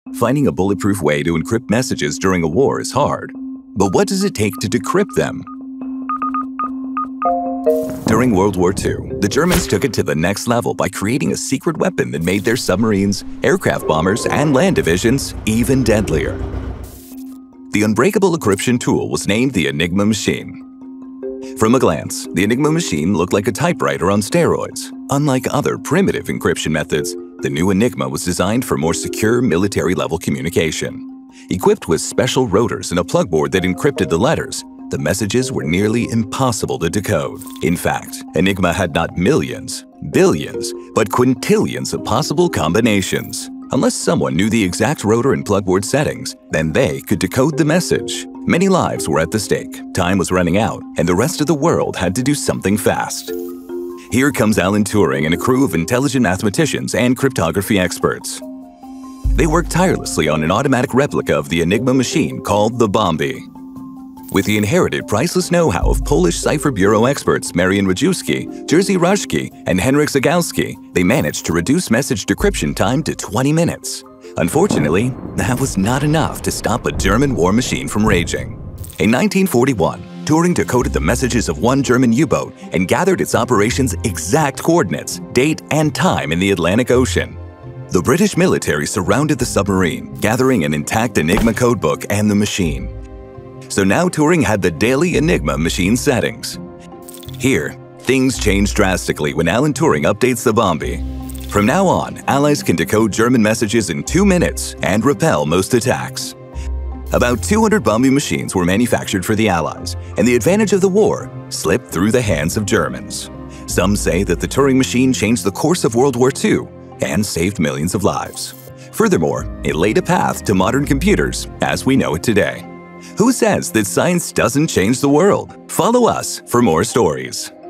Finding a bulletproof way to encrypt messages during a war is hard. But what does it take to decrypt them? During World War II, the Germans took it to the next level by creating a secret weapon that made their submarines, aircraft bombers, and land divisions even deadlier. The unbreakable encryption tool was named the Enigma machine. From a glance, the Enigma machine looked like a typewriter on steroids. Unlike other primitive encryption methods, the new Enigma was designed for more secure military-level communication. Equipped with special rotors and a plugboard that encrypted the letters, the messages were nearly impossible to decode. In fact, Enigma had not millions, billions, but quintillions of possible combinations. Unless someone knew the exact rotor and plugboard settings, then they could decode the message. Many lives were at the stake, time was running out, and the rest of the world had to do something fast. Here comes Alan Turing and a crew of intelligent mathematicians and cryptography experts. They worked tirelessly on an automatic replica of the Enigma machine called the Bombe. With the inherited priceless know-how of Polish cipher bureau experts Marian Rajewski, Jerzy Rajki, and Henryk Zagalski, they managed to reduce message decryption time to 20 minutes. Unfortunately, that was not enough to stop a German war machine from raging. In 1941, Turing decoded the messages of one German U-boat and gathered its operations' exact coordinates, date, and time in the Atlantic Ocean. The British military surrounded the submarine, gathering an intact Enigma codebook and the machine. So now Turing had the daily Enigma machine settings. Here, things changed drastically when Alan Turing updates the Bombe. From now on, allies can decode German messages in 2 minutes and repel most attacks. About 200 Bombe machines were manufactured for the Allies, and the advantage of the war slipped through the hands of Germans. Some say that the Turing machine changed the course of World War II and saved millions of lives. Furthermore, it laid a path to modern computers as we know it today. Who says that science doesn't change the world? Follow us for more stories.